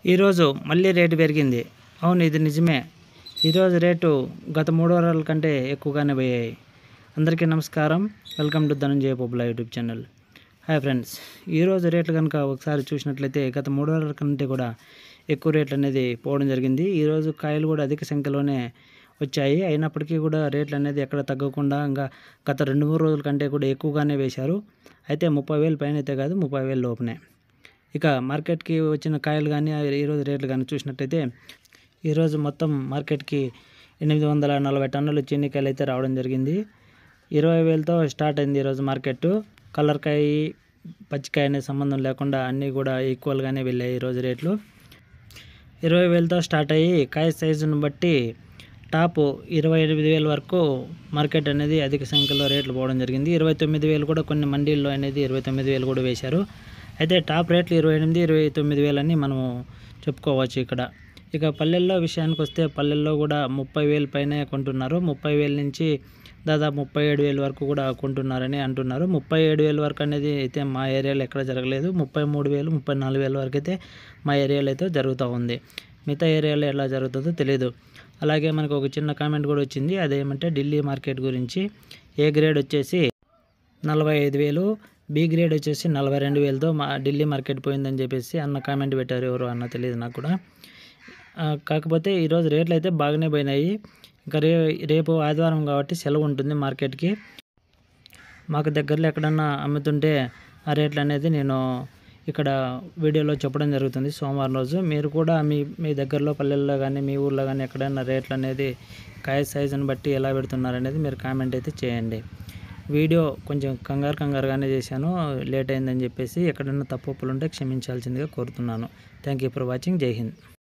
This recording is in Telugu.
ఈరోజు మళ్ళీ రేటు పెరిగింది. అవును, ఇది నిజమే. ఈరోజు రేటు గత 3 వారాల కంటే ఎక్కువగానే పోయాయి. అందరికీ నమస్కారం. Welcome to Dhananjaya Pabbula YouTube channel. Hi friends, ఈరోజు రేట్లు కనుక ఒకసారి చూసినట్లయితే గత 3 వారాల కంటే కూడా ఎక్కువ రేట్లు అనేది పోవడం జరిగింది. ఈరోజు కాయలు కూడా అధిక సంఖ్యలోనే వచ్చాయి. అయినప్పటికీ కూడా రేట్లు అనేది ఎక్కడ తగ్గకుండా ఇంకా గత 2-3 రోజుల కంటే కూడా ఎక్కువగానే వేశారు. అయితే 30,000 పైన అయితే కాదు, 30,000 లోపునే. ఇక మార్కెట్కి వచ్చిన కాయలు కానీ ఈరోజు రేట్లు కానీ చూసినట్టయితే ఈరోజు మొత్తం మార్కెట్కి 840 టన్నులు చీనికాయలు అయితే రావడం జరిగింది. 20,000తో స్టార్ట్ అయింది ఈరోజు మార్కెట్. కలర్కాయ పచ్చికాయ అనే సంబంధం లేకుండా అన్నీ కూడా ఈక్వల్గానే వెళ్ళాయి ఈరోజు రేట్లు. 20,000తో స్టార్ట్ అయ్యి కాయ సైజును బట్టి టాప్ 28,000 వరకు మార్కెట్ అనేది అధిక సంఖ్యలో రేట్లు పోవడం జరిగింది. 29,000 కూడా కొన్ని మండీల్లో అనేది 29,000 కూడా వేశారు. అయితే టాప్ రేట్లు 28,000, 29,000 అని మనము చెప్పుకోవచ్చు ఇక్కడ. ఇక పల్లెల్లో విషయానికి వస్తే పల్లెల్లో కూడా 30,000 పైనే కొంటున్నారు. 30,000 నుంచి దాదాపు 37,000 వరకు కూడా కొంటున్నారని అంటున్నారు. 37,000 వరకు అనేది అయితే మా ఏరియాలో ఎక్కడ జరగలేదు. 33,000, 34,000 వరకు అయితే మా ఏరియాలో అయితే జరుగుతూ ఉంది. మిగతా ఏరియాలో ఎలా జరుగుతుందో తెలియదు. అలాగే మనకు ఒక చిన్న కామెంట్ కూడా వచ్చింది. అదేమంటే ఢిల్లీ మార్కెట్ గురించి. ఏ గ్రేడ్ వచ్చేసి 45,000, బి గ్రేడ్ వచ్చేసి 42,000తో మా ఢిల్లీ మార్కెట్ పోయిందని చెప్పేసి అన్న కామెంట్ పెట్టారు. ఎవరు అన్న తెలియదు నాకు కూడా. కాకపోతే ఈరోజు రేట్లు అయితే బాగానే పోయినాయి. ఇంకా రేపు ఆదివారం కాబట్టి సెలవు ఉంటుంది మార్కెట్కి. మాకు దగ్గరలో ఎక్కడన్నా అమ్ముతుంటే ఆ రేట్లు అనేది నేను ఇక్కడ వీడియోలో చెప్పడం జరుగుతుంది సోమవారం రోజు. మీరు కూడా మీ దగ్గరలో పల్లెల్లో కానీ మీ ఊర్లో కానీ ఎక్కడైనా రేట్లు అనేది కాయ సైజుని బట్టి ఎలా పెడుతున్నారు అనేది మీరు కామెంట్ అయితే చేయండి. వీడియో కొంచెం కంగారుగానే చేశాను, లేట్ అయిందని చెప్పేసి. ఎక్కడైనా తప్పులు ఉంటే క్షమించాల్సిందిగా కోరుతున్నాను. Thank you for watching. జై హింద్.